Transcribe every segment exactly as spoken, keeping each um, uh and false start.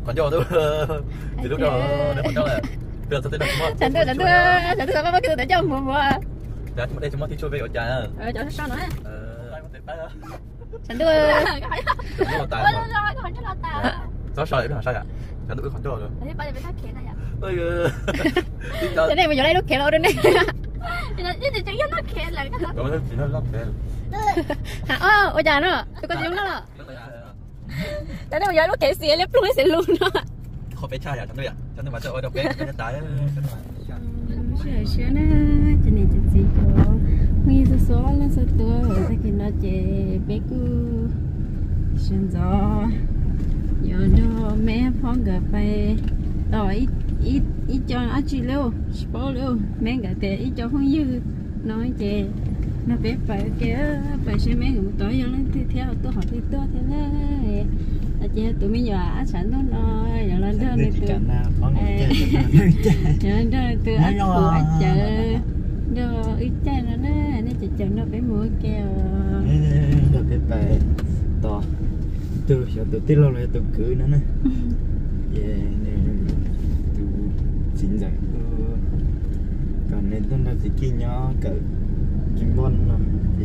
còn cho tôi thì lúc đó nếu còn cho là bây giờ tôi thấy là chẳng tôi chẳng tôi chẳng tôi sao có cái để cho mua mua dạ chúng đây chúng nó thì chui về ở trà ờ cho sao nữa ờ ai có thể tay đó chẳng tôi nó là tay mà sao sao vậy sao vậy chẳng tôi còn cho rồi ơi cái này bây giờ đây lúc kéo đâu đây rồi nó chỉ nó lót kẹo hả ôi già nó tôi có giống nó là cái này bây giờ lúc kéo xìa lép luôn xìa luôn đó không phải trai à chẳng tôi à chẳng tôi mà sợ đâu bé cái tay sửa sửa nè cho nên cho gì có nguyên số số lên số tuổi rồi thì nó chế bé cứ xin gió giờ đó mẹ phong gặp phải đòi ít ít ít cho nó chỉ lưu bỏ lưu mẹ gặp để ít cho không dư nói chế nó bé phải kia phải xem mẹ cũng tối giờ lên theo tôi hỏi thì tôi thế này à chị tụi mình giờ á sẵn đó nó giờ lên đó này từ giờ lên đó từ ác của ác chợ đó ít chai nó nè nó chỉ chờ nó phải mua keo được cái bài to từ giờ từ tiết lâu rồi từ cứ nữa nè yeah từ chín giờ còn nên tôi là chỉ kia nhỏ cỡ kim bon thì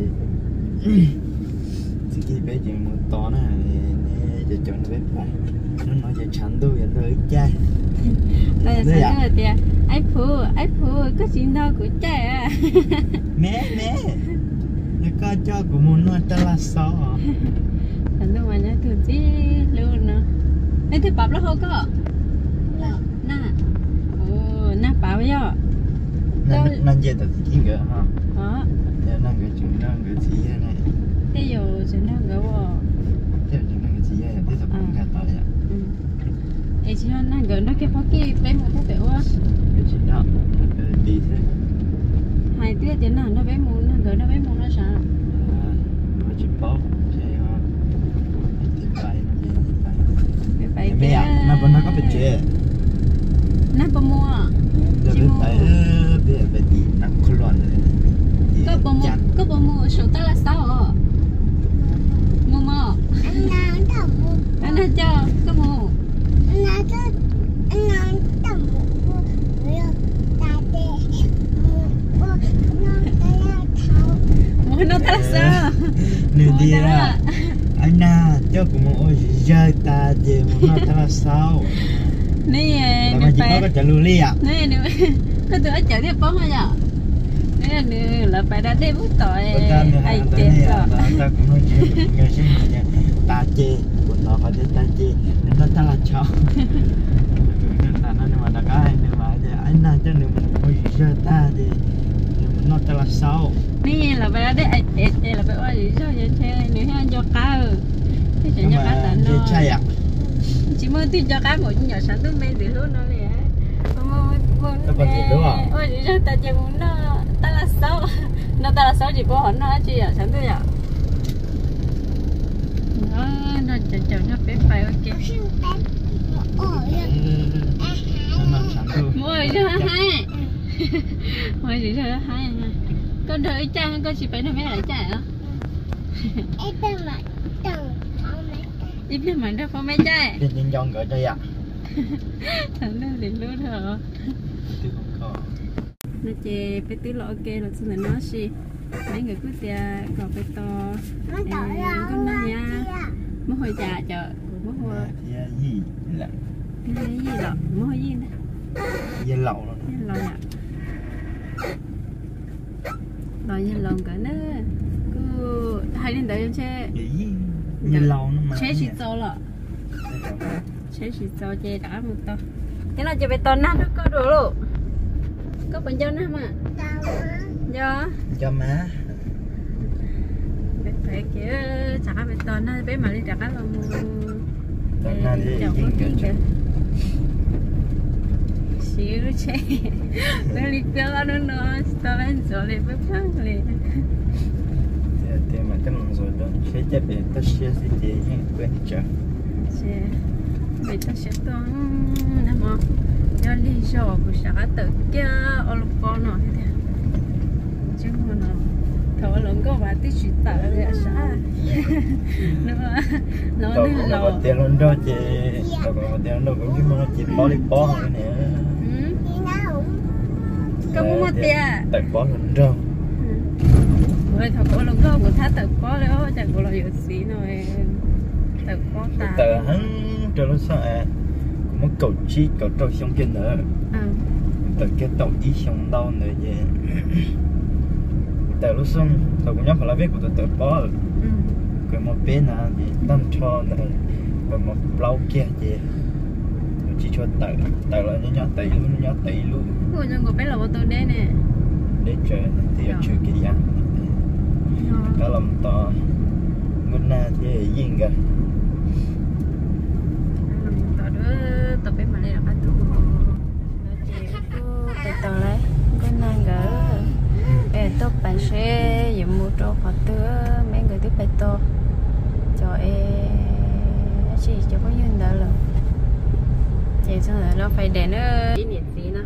chỉ kia bé chỉ một to nè giờ chọn bé phải nó nói giờ chán tôi giờ tôi chai đây là sao rồi tia ai phụ ai phụ có chuyện đâu của cha à mẹ mẹ nó có cho của muốn nó cho là sao thành đâu mà nhớ thường chứ luôn nữa ấy thì bắp nó không có nè ồ nè bắp bây giờ nó nó về từ cái gỡ ha đó giờ nó gỡ chúng nó gỡ gì thế này thế giờ chúng nó gỡ vào thế chúng nó gỡ gì vậy thế sao không nghe tới vậy ấy chứ nó gỡ nó cái pháo kia bé một pháo bẻo á cái chuyện đó đi thế hai tiếng thì nó nó bé mua nó gỡ nó bé mua nó sao nó chụp bó chơi ha thì phải phải phải mẹ nó vẫn nó có phải chơi nó bao mua giờ phải phải bây giờ phải đi nặng khôn loạn có bao mua có bao mua số ta là sao mua mua anh nào tao mua anh nào cho có mua anh nào cho anh nào tao mua mua ta để mua mua nó ta là tháo mua nó ta là sao nửa đi ra anh nào cho của một giờ ta để một nó ta là sao nè mà chỉ có cái chợ lưu ly à nè nè có tụi ở chợ tiếp bóng hả nhở nè nè là phải đã đem bút tội ai tiền rồi ta cũng nói chuyện người sinh nhật ta chê của nó phải đến ta chê nên nó ta là cho ta nói mà là cái nhưng mà anh nào cho nên một giờ ta thì nó ta là sao nè là phải đã đem ai là phải ơi gì sao vậy chơi nếu như cho cá thế chỉ cho cá tận nó chỉ mới tin cho cá một nhỏ sáng tôi mê từ lúc nó liền nó còn gì đúng không? ôi gì sao ta chỉ muốn nó ta là sao nó ta là sao chỉ có hòn nó chỉ ở sáng tôi à nó nó chờ chờ nó phải phải ok mỗi giờ hai mỗi giờ hai con đợi cha con chỉ phải nó mấy lại cha hả em tên mà tao ít biết mình đâu có mấy trái thì nhân dân gửi đây ạ thằng nó liền luôn hả nó chè phải tứ lọ ok là xin là nó xí mấy người cứ tia còn phải to con nó nha mất hồi trà chợ mất hồi gì là cái gì lọ mất hồi gì nè dây lậu rồi lọ ạ lọ như lồng cả nữa cứ hai lên đợi chơi như lâu nó mà chế chỉ cho lọ chế chỉ cho chè đã một to cái nào chè phải to nát nó có đồ luôn có bệnh cho nó mà do cho má phải kiểu chả phải to nó bé mà đi chả là mua chồng có tiền kìa xíu chế nó đi cho nó nó to lên rồi lên bớt bớt lên thì mà cái mong rồi đó sẽ chấp về tất sẽ sẽ chỉ những quen chờ sẽ bị tất sẽ to nè mà do lý do của xã tự kia ở lúc con nó thế chứ mà nó thọ lần có bà tí chuyện tờ là sao nữa nó Đâu nữa có là một tiền luôn đó chị. Đâu có một tiền đâu có cái mà chị bỏ đi bỏ nữa nè. có muốn một tiền Tại bỏ luôn đâu. rồi thọ có lần có của thắt tờ có đó chẳng có là gì xí rồi tờ có ta Tờ hắn cho nó sao à. Cũng có cầu chi cầu trâu xong kia nữa. Tờ cái tàu đi xong đâu nữa vậy. Tờ lúc xong tờ cũng nhắm phải là viết của tờ tờ bỏ. Cái một bên nào thì tâm cho này và một lâu kia gì chỉ cho tờ tờ là nhớ nhớ tỷ luôn nhớ tỷ luôn. ủa nhưng có bé là ô tô đen nè Để chơi thì ở chơi cái gì đó làm to muốn na thì gì cả tao đứa tao bé mà đây là cái tụ cái tao lấy cái nàng gỡ bé tao bạn sẽ dùng mua trâu họ tứa mấy người tiếp bé tao cho em chỉ cho có duyên đó rồi chị xong rồi nó phải để nó kỷ niệm gì nữa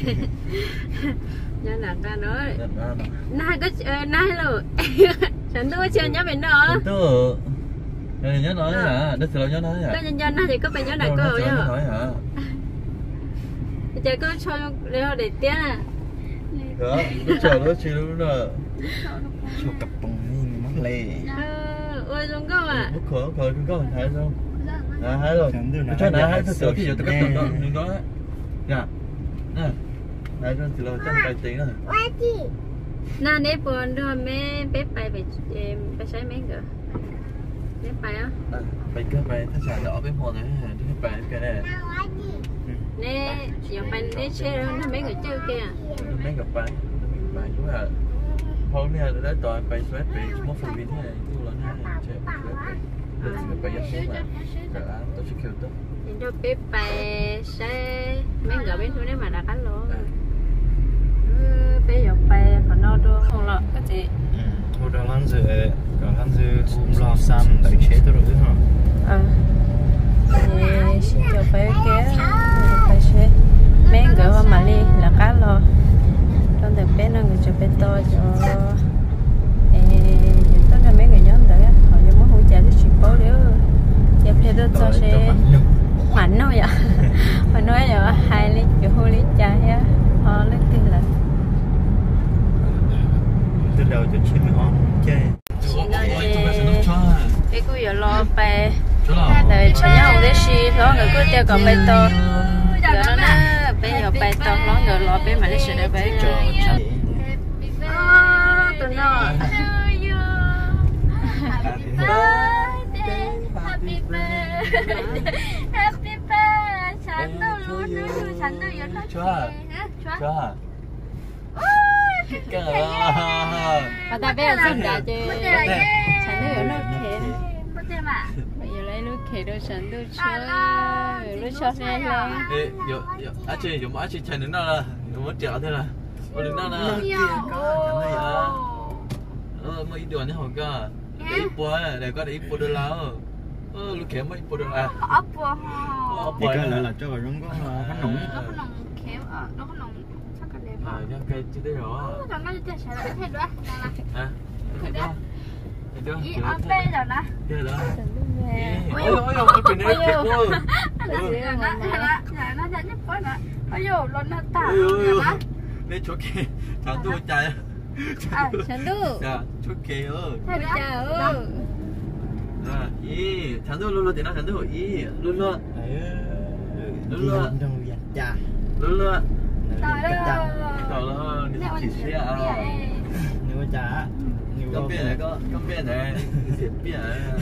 nhớ là ta nói nai có nai rồiฉันดูเชียวnhớ bên đó Tôi nhớ nói hả? Đất rồi nhớ nói hả? có nhân dân thì có phải nhớ đại cơ nhớ nói hả? Giờ có cho leo để tiếc à? Đó, lúc chờ lúc chi lúc đó. cho cặp bông nhìn mắt lệ Ôi đúng không ạ? Bất khổ khổ không có hình thái đâu. À hai rồi. Cho nãy hai thật sự thì giờ tôi cắt tuần đó, đừng nói. Nè. Nè. Hai rồi thì lo chắc vài tiếng rồi. Nè nếp buồn rồi mấy bé bay về bé sấy mấy người. Nếp bay á? Bay cơ bayถ้า xài đỏ bên hồ này thì bay cái này. Nè, giờ bay nếp chơi nó mấy người chơi kia. Mấy gặp bay. Bay chú à. Hôm nay đã tỏi bay sweat về một phần vì thế này chú lớn ha chơi sweat. Được thì bay rất xuống mà. Rồi á, tôi sẽ kêu tốt. Nhìn cho bé bay sấy mấy người bên xuống đấy mà đã cắn luôn. Bé giờ bay còn no đâu không lo cái gì. thôi đó lăn dư còn lăn dư hôm lo xăm đợi chế tôi rồi hả Ờ thì xin cho bé kia phải xe mấy người qua mà đi là cá lo trong thực bé nó người cho bé to cho tất cả mấy người nhóm tới họ cho muốn hỗ trợ cái chuyện bố nếu giờ phải tôi cho xe mạnh đâu vậy họ nói là hai lít kiểu hai lít chai á họ lấy tiền là từ đầu cho chín mươi on chơi cái cô giờ lo về đời cho nhau để xí lo người cứ tiêu còn bé to giờ nó nè bé giờ bé to lo người lo bé mà lấy sự để bé cho tụi nó Happy birthday Happy birthdayฉันต้องรู้ด้วยฉันต้องยอมรับ Chúa à? Chúa à? Cái này và ta bé là sinh đã chứฉันต้องยอมรับเข็น Bữa tiêm à? bây giờ lấy nước ข็นrồiฉันต้องช่วยรู้ชอบแน่เลย Ê, yo, yo, á chị, yo, á chị chạy đến đâu là, yo, mất trẻ thế là, yo, đứng đâu là, ờ, mới đuổi nhá, hông cơ, để ít bữa, để có để ít bữa được là, ờ, lúc kém mới ít bữa được à, Ốc bò ốc thì bò cái lại là cho rồi nó có khá nóng Nó có nồng khéo ở, nó có nồng chắc là đẹp à, à cái cây chỉ đấy đó, Nó nó sẽ sẽ là thế đó à, thấy chưa, thấy chưa, Ý ở bên rồi đó cái đó, ôi ôi, ôi, ôi, cái này đẹp quá, Nó nó nó sẽ nhất quá nữa Ôi dồi, nó nó tả ôi, ôi, rồi ôi, đó đây chỗ kia, thằng tôi chạy, ฉันดู dạ, chỗ kia ơi. Ôi chào ơi À, ý, chẳng được luôn luôn thì nó chẳng được ý, luôn luôn, luôn luôn trong việt trà luôn luôn, Trời ơi trời ơi, đi chỉ xe à, nếu có trà nếu có biển này có, có biển này, chỉ biển,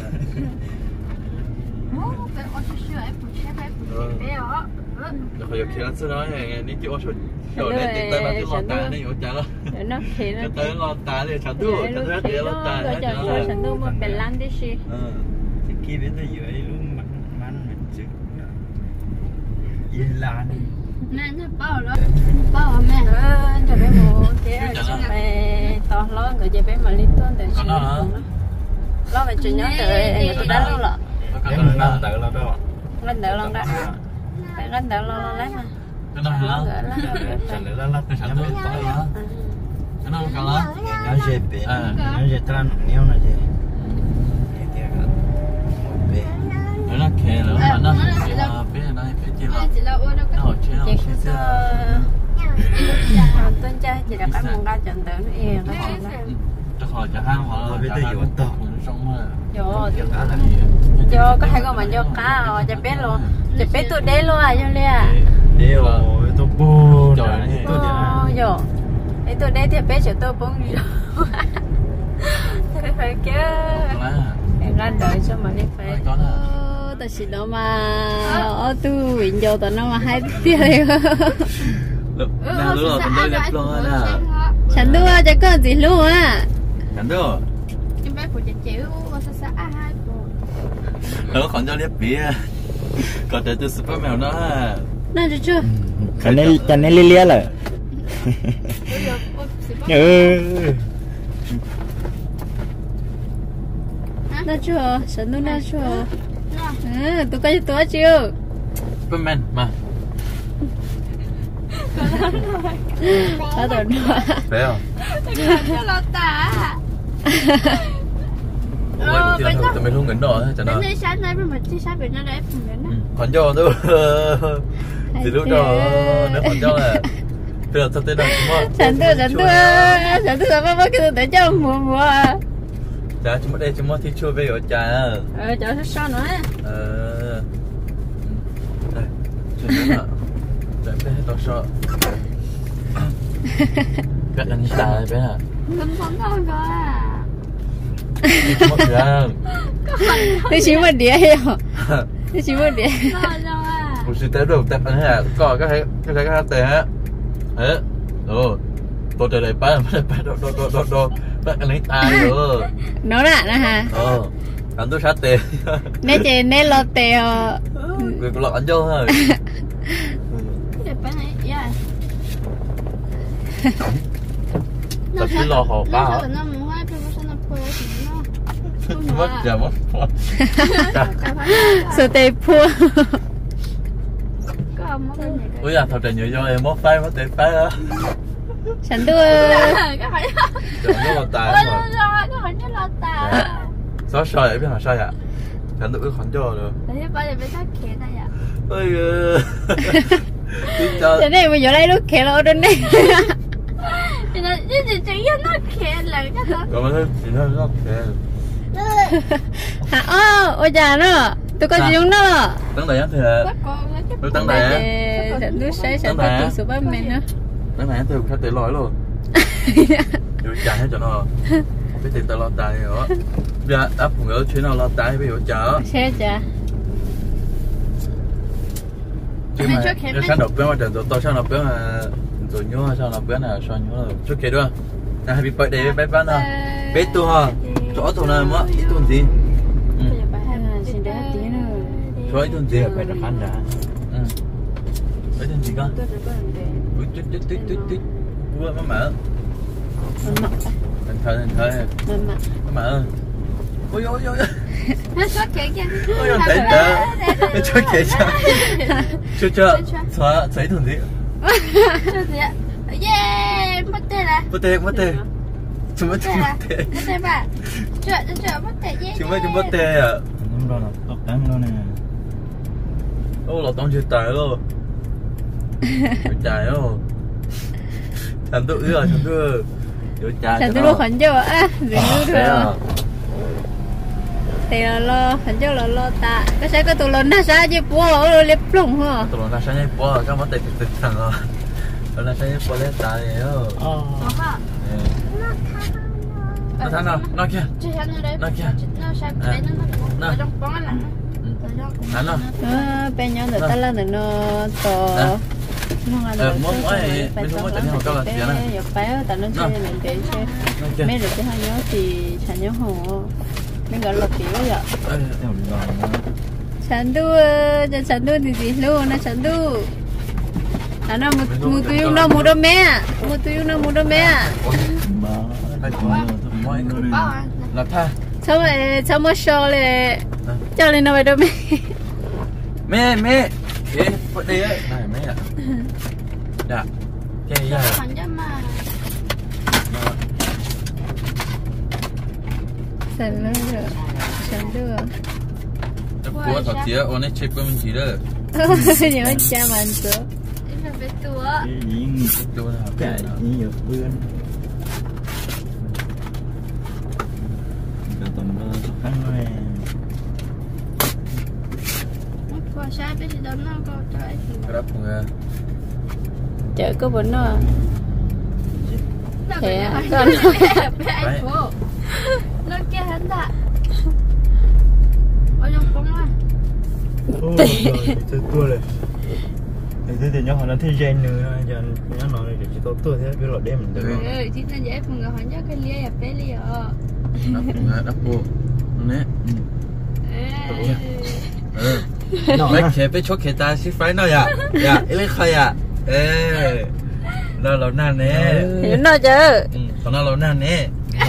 Ủa, cái ô tô sửa em phụ xe phải phụ xe bé đó rồi phải kia nó nói này, đi kiểu chuột, rồi lên tiền tay bạn cứ lo tà này, có trả lo, để nó khi nó cái tới lo tà này chẳng được, chẳng được thì lo tà rồi này, cho choฉันดูมันเป็นร้านที่ชี thì kia đến tới dưới luôn mặn mặn mình chứ yên lan Nè, nó bao đó Bao hả mẹ? ờ cho bé mua cái cho bé to lo người cho bé mà liên tuần từ chị lo về chuyện nhớ từ người tôi đã lâu rồi em làm tự là đâu lên đỡ lần đó phải lên đỡ lo lấy mà cái nào hả? chẳng lẽ là lát nhắm đến tối hả Cái nào cả lá? Nó dễ bé, À. nó dễ tràn nhiều là dễ. Để tiếc ạ. Một bé. Nó là khe nữa mà nó chỉ là bé này bé chỉ là chỉ là ô đâu nó có ở trên nó chị sẽ cứ sẽ cho tên trai chỉ là cái mông đa trận tới nó yên nó còn đó chắc họ chả hang họ Ờ, bây chả giờ hang hiểu to. cũng xong mà vô Kiểu cá là vô có hai con mà vô cá rồi chỉ biết luôn chỉ biết tụi đế luôn à vô liền Điều tôi buồn. Trời Trời ơi. tôi Ồ, vô ấy tụi đế thì biết chỗ tôi bốn gì thôi phải chứ lá em ra đợi cho mà đi phải có là ta chỉ đó mà ở tu viện vô tao nó mà hai tiếng này nào lúc nào tụi tôi đẹp luôn nè chẳng đua cho có gì luôn á chẳng được em bé của chị chịu và sao sao ai của nó còn cho đẹp bia còn để từ super mèo nó nó được chưa Cái này cái này li lia là. Ừ. nó chưa chẳng đua nó chưa ừ tụi cái tụi chưa Superman mà có rồi nữa phải không? cho lo tả Ôi, thì là tụi mình không ngấn đỏ chẳng nào đây sáng nay mình chỉ sáng bên nó đấy phần đấy nó còn cho nữa thì lúc đó nếu còn cho là bây giờ thật tên là chẳng đua chẳng đua chẳng đua sao mà cái để cho mùa mùa chả chúng đây chúng thì chua về ở trà ờ cho nó sao nữa ờ đây chuyện đó là để bé tao sợ bé là như ta bé à mình không có rồi mất ra tôi chỉ một đĩa hiểu tôi chỉ một đĩa một sự tế đồ tập anh ha có cái thấy cái thấy cái tệ á thế rồi tôi trời này bán bán bán đồ đồ đồ đồ bán cái lấy tay rồi nó là nè hả ờ anh tôi sát tệ nè chị nè lọt tèo người còn lọt anh vô thôi tập cái lò hồ ba hả mất giờ mất sự tệ pua ui à thật là nhiều do em mất phái mất tệ phái đó chẳng đua giờ nó là tài mà sao sao vậy biết hả sao vậy chẳng được khoản cho được ôi thế này bây giờ đây lúc kẹt là ở đây này rồi mình thấy chỉ thấy nó kẹt hả ô ôi già nó tôi có gì nó tấn đại thì là tôi tấn đại chẳng đua say chẳng đua tụi số ba mình nữa tấn đại tôi khách tệ lỗi luôn vô chạy hết cho nó biết tiền tao lo tài rồi giờ áp phụ nữ chuyến nào lo tài bây giờ chở xe chả chứ mà nếu sáng đọc bên ngoài trận tôi sáng đọc bên mà rồi nhớ sao đọc bên là sao nhớ là chút kia nữa là happy birthday với bé bán nào bé tu ha chỗ tu nào mà ít tu gì chỗ ít tu gì Phải được ăn đã. ít tu gì con ui tuyết tuyết tuyết tuyết tuyết cua má mở thành thời thành thời má mở ôi ôi ôi nó xót kẹt kìa ôi ôi tệ tệ cho kẹt cho cho cho xóa giấy thùng gì yeah mất tiền à mất tiền mất tiền chúng mất tiền mất tiền mất tiền bà chợ chợ mất tiền yeah chúng mất chúng mất tiền à Đúng rồi là tóc trắng luôn nè. ô là tông chưa tài luôn tài luôn thành tự rồi thành tự rồi tài chẳng tôi lo khoản cho à gì nữa thì là lo khoản cho là lo ta cái sẽ có tụi lớn nó sao chứ bố ở liếp lủng hả tụi nó sáng nay bố các món tiền tiền thằng rồi tụi nó sáng nay bố lên tài rồi Ờ. nó thằng nào nó kia nó kia nó hắn nó ờ bên nhau người ta là người nó to ờ mỗi mỗi bên mỗi trận họ cao là tiền này giờ phải ta nó chơi mình để chơi mấy đứa chơi hai nhớ thì chẳng nhớ hồ mình gọi là kiểu vậy Theo rồi nó. chẳng đua cho chẳng đua thì gì luôn nó chẳng đua à nó một một túi nó một đôi mẹ một túi nó một đôi mẹ Bà. hai chúng mỗi người là tha sao mà sao mà show lên cho lên nó về đôi mẹ mẹ mẹ ê bữa đây ấy này mẹ ạ dạ cái gì vậy Sẵn luôn được. Sẵn được. Bố thọ tía, ôn ấy chếp của mình chỉ đó. Nhớ cha mình nữa. Em là bé tua. Cái gì Tua là cái gì nhiều bươn cái tầm đó ăn rồi Qua sai bé thì đâu nó có trái. Grab người. Chợ có bún nữa. Thế à, con Đấy. nó kia hắn ta. Ôi trong bóng à. ôi rồi tôi tua rồi thì thế thì nhớ họ nó thấy gen nữa cho nhớ nói là chỉ tốt tôi thế biết là đem mình được Ừ, chỉ nên dễ phụ người hỏi nhớ cái lia à bé lia. Đắp người, đắp bố. Nè. Ừ. Mấy khế bé chốt khế ta xí phải nói à. Dạ, ý lấy khai à. Ê. Đó là nà nè. Hiểu nó chứ. Ừ, còn nó là nà nè.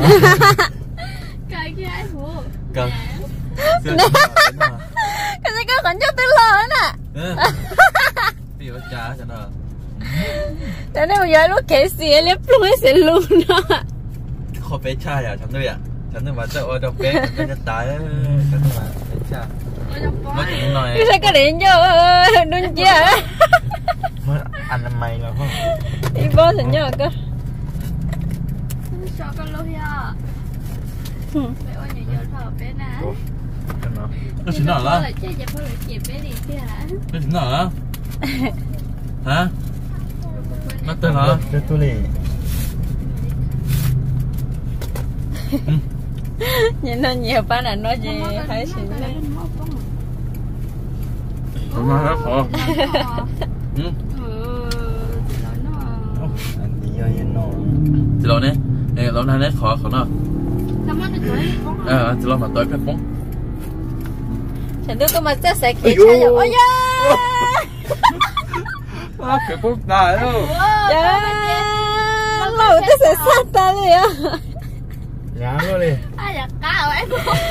Cái kia ai phụ. Cầm. Cái gì có khẩn cho tôi lo nè. Bây giờ trả cho nó. Cho nên bây giờ lúc kể xìa liếp luôn ấy sẽ luôn đó. Khó bé trai à, chẳng nuôi à. Chẳng nuôi mà cho ôi đâu bé, bé cho tái. Chẳng nuôi mà bé trai. Ôi trong bóng Nói chuyện nói. Cái sao cái điện vô đun chia. mới ăn làm mày là không Đi bó thành nhớ cơ. cho con lô ya. Bé ôi nhớ nhớ thở bé nè. nó Nó xin nào đó. Chơi dẹp hơi chẹp bé đi kia hả? Nó xin nào đó. Hả? Nó tên hả? cái tôi liền Nhìn nó nhiều ba là nói gì phải xịn lên. Nó nói rất khó. Ừ. anh đi vô yên nó Thì lâu nè. Nè, lâu nay nè khó khó nào. Ờ, thì lâu mà tới cái bóng. Chẳng đưa có mà chắc sẽ kể cha rồi. Ôi da. À, cái bóng tài đâu. Chà. Lâu tôi sẽ sát ta đi á. nhá nó đi Ai là cá vậy?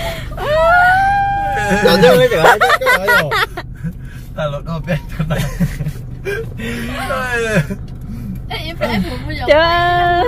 giờ chứ cái chỗ cái chỗ rồi Ta lột đồ bé cho này. Ê, em phải em phụ bây giờ. Chà.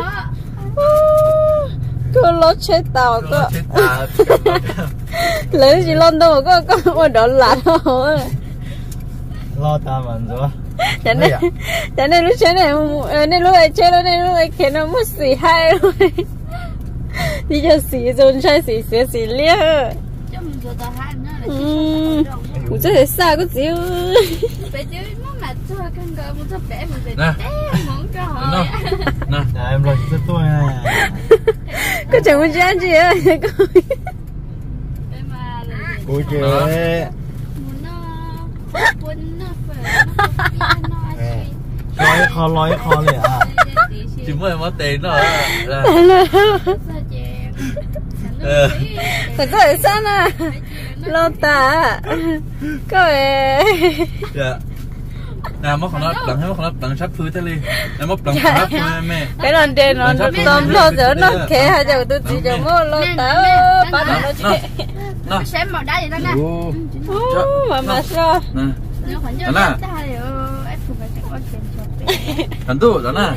Cô lót chết tàu cơ. Chết ta. Lấy gì lon đâu có có ôi đỏ lạ thôi. lo ta mình rồi Chẳng nên chẳng nên lúc chơi này nên lúc ấy chơi lúc này lúc ấy kia nó mất xì hai rồi. Đi cho xì rồi chơi xì xì xì lia. Chứ mình vừa tao hai nữa là Ừ. Ủa chứ thế sao có gì. bé chứ nó mà cho con gờ một số bé mình về Nè. té muốn cho họ. Nè. Nè. dạ em lo cho tôi này Có chẳng muốn chơi gì á. Bé mà là cô chơi muốn nó quên nó phải nó nó lói kho lói kho liền à Chỉ mới mất tiền đó. Phải chơi sao nè. Lo ta. Có vẻ. Dạ. Nè, mất con nó đặng hết mất con nó đặng sắp phư thế đi. Nè, mất đặng sắp phư mẹ. Cái lần trên nó tóm lo giờ nó khẽ hai giờ tôi chỉ cho mua lo ta. Bắt đầu nó chơi. Nó. Xem màu đá gì đó nè. Ô mà mà sao. Nè. Nó phải nhớ Đó nè. ta hay em phụ phải có tiền cho bé. Thành tụ đó nè.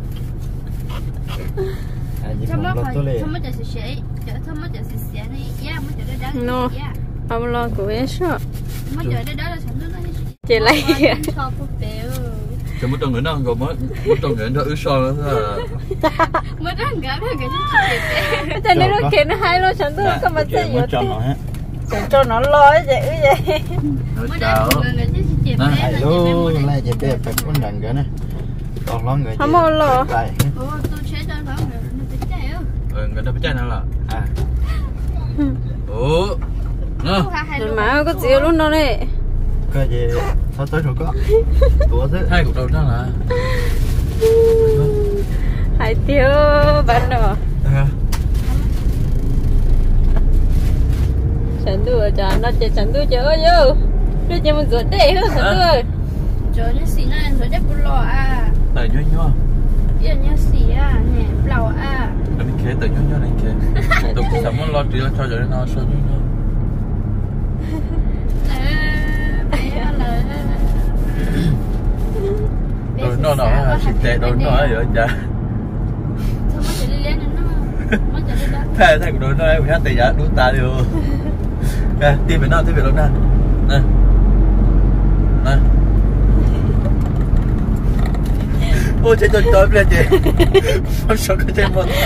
Không mất rồi, không mất giờ sẽ sẽ không mất giờ sẽ này, yeah, mất giờ đó đó. No. Ông lo của em sao. Mất giờ đó đó là sản xuất nó. Chị lấy kìa. Cho phụ béo. Chứ mất trong người nó còn mất mất trong người nó ứ so nữa thôi. Mất trong người nó cái gì Cho nên nó kia nó hay lo chẳng tôi có mà chơi gì cho nó hết Chẳng cho nó lo vậy vậy. mất Chào. trong người người chứ chị bé là chị bé hello mất. này chị bé phải con đằng cái này còn lo người Không có lo. đây Ồ, tôi chế cho nó người nó bị chạy ư. Ừ, người ta biết chơi nào là. à Ủa. Nè. Mà có gì luôn đâu này. cái gì sao tới rồi có của thế Hai cục đầu đó là. Hai tiêu bạn đó. À. Chẳng đùa cho nó chơi chẳng đùa chơi vô. Đưa cho mình rửa tệ hơn chẳng đùa. Trời nó xì nó rồi đẹp bù lò à. Tại nhớ nhớ. Giờ nhớ xì à, nè, lầu à. Anh kể tại nhớ nhớ này kể. Tôi cũng sắm lo chỉ cho cho nó số nhớ nhớ. Đồ nó nó xịt tệ đồ nó ở vậy cha. Thôi mất giờ đi lên nó. Mất giờ đi lên. phải thay của nó nói phải hát tay giá đúng ta điều nè tìm về nào tìm về đâu nè nè nè ôi chết tôi tôi bây giờ chị không sợ cái chân mình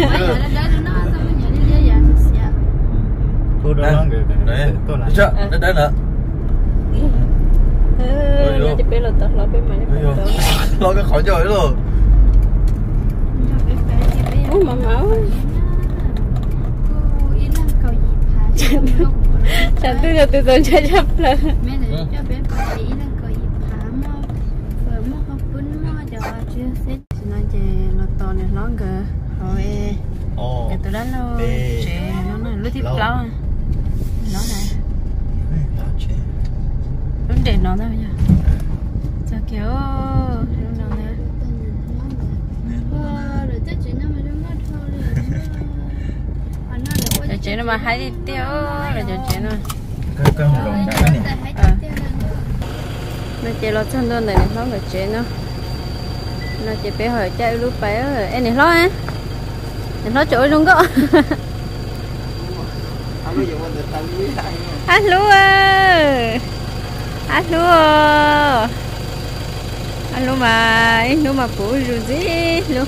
cô đó nó người đấy tôi là chưa đến đấy nữa nó chỉ biết là tao lo bên mày lo cái khỏi trời luôn ủa mà máu chẳng tư là từ từ chơi chấp là nói về nó to này nó kìa rồi cái từ đó nó trẻ nó nó lưỡi tiếp lâu nó này nó để nó thôi nhá sao kiểu nó này cho chị nó mà hay đi tiêu là cho chị nó cái cái hồng lồng cái này nó chị lo chân đơn này nó là chị nó nó chỉ phải hỏi chạy lúc bé rồi em này lo á em lo chỗ luôn có hát lúa hát lúa hát lúa mà lúa mà phụ rồi gì luôn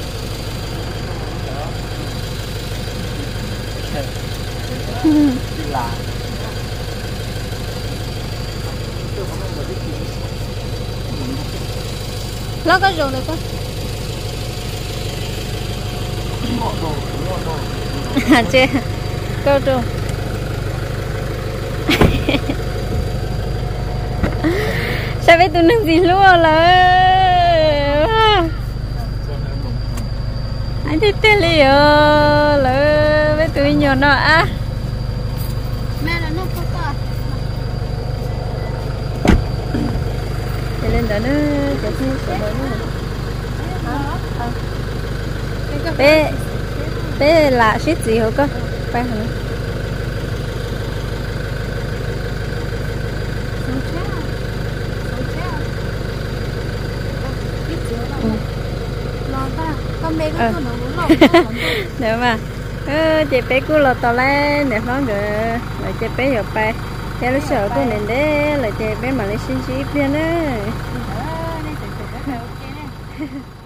lo cái rồi được không à chị câu rồi sao biết tôi nâng gì luôn là anh thích tên li ơ là biết tôi nhiều nó à mẹ là nó có to lên đó nữa cho thêm số đó nữa bé bé là shit gì hả cơ phải không con bé có nó muốn lọc được mà ừ, chị bé cứ lọt tàu lên để nó được là chị bé hiểu bài theo lúc sợ cô nên đấy là chị bé mà lấy xin chỉ biết nữa